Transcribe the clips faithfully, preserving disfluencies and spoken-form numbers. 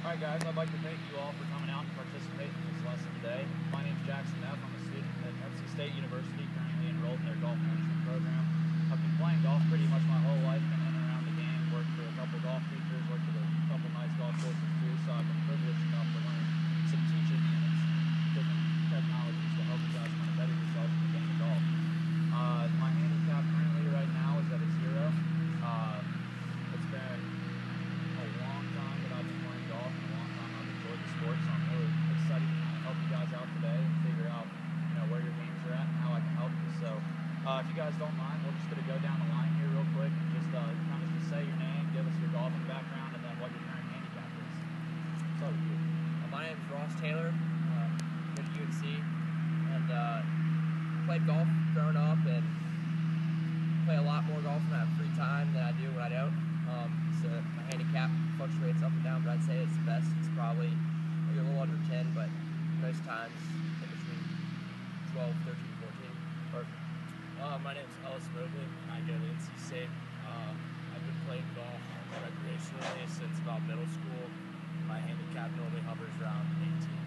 Alright guys, I'd like to thank you all for coming out and participating in this lesson today. My name is Jackson Neff. I'm a student at N C State University, currently enrolled in their golf management program. I've been playing golf pretty much my whole life, been in and around the game, worked for a couple golf teachers, worked at a couple nice golf courses too, so I've been privileged enough to learn some teaching and different technologies to help you guys kind of better yourself in the game of golf. Uh, my handicap currently right now is at a zero. Uh, it's been a long time that I've been playing golf and a long time I've enjoyed the sport, so I'm really excited to kind of help you guys out today and figure out, you know, where your games are at and how I can help you. So uh, if you guys don't mind, we're just going to go down the line here real quick and just uh, kind of just say your name, give us your golfing background, and then what your current handicap is. So you. Uh, my name is Ross Taylor. Uh, been at U N C and uh, played golf growing up and play a lot more golf when I have free time than I do when I don't. Um, so my handicap fluctuates up and down, but I'd say it's the best. It's probably maybe a little under ten, but most times in between twelve, thirteen, fourteen. Perfect. Uh, my name is Ellis Mobley. I go to N C State. Uh, I've been playing golf recreationally since about middle school. My handicap normally hovers around eighteen.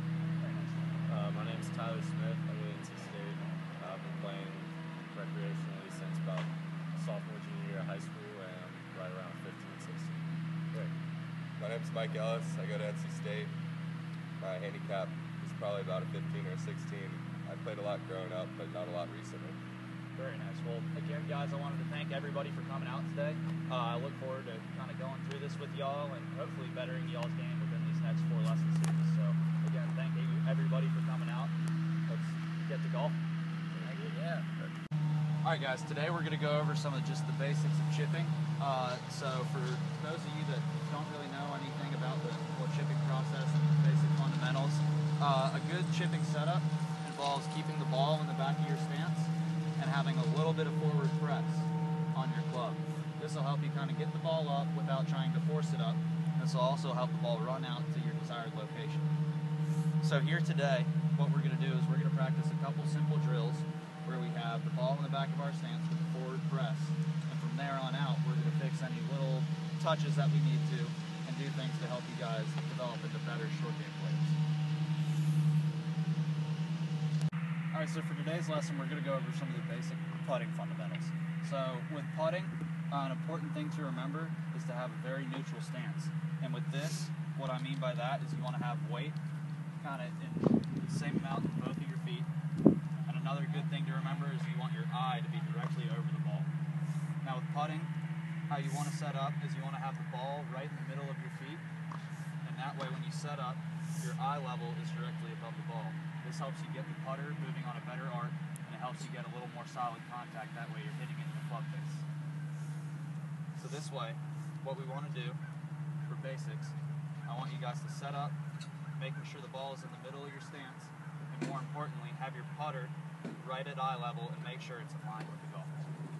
Uh, my name is Tyler Smith. I go to N C State. Uh, I've been playing recreationally since about sophomore, junior year of high school, and I'm right around fifteen, sixteen. Great. My name is Mike Ellis. I go to N C State. My handicap is probably about a fifteen or a sixteen. I played a lot growing up, but not a lot recently. Very nice. Well, again, guys, I wanted to thank everybody for coming out today. Uh, I look forward to kind of going through this with y'all and hopefully bettering y'all's game within these next four lesson series. So, again, thank you everybody for coming out. Let's get to golf. Thank you. Yeah. All right, guys, today we're going to go over some of just the basics of chipping. Uh, so for those of you that don't really know anything about the whole chipping process and the basic fundamentals, uh, a good chipping setup involves keeping the ball in the back of your stance and having a little bit of forward press on your club. This will help you kind of get the ball up without trying to force it up. This will also help the ball run out to your desired location. So here today, what we're going to do is we're going to practice a couple simple drills where we have the ball in the back of our stance with the forward press. And from there on out, we're going to fix any little touches that we need to and do things to help you guys develop into better short game players. Alright, so for today's lesson, we're going to go over some of the basic putting fundamentals. So with putting, uh, an important thing to remember is to have a very neutral stance. And with this, what I mean by that is you want to have weight kind of in the same amount in both of your feet. And another good thing to remember is you want your eye to be directly over the ball. Now with putting, how you want to set up is you want to have the ball right in the middle of your feet. And that way when you set up, your eye level is directly above the ball. This helps you get the putter moving on a better arc, and it helps you get a little more solid contact. That way you're hitting it in the club face. So this way, what we want to do for basics, I want you guys to set up, making sure the ball is in the middle of your stance, and more importantly, have your putter right at eye level and make sure it's in line with the golf.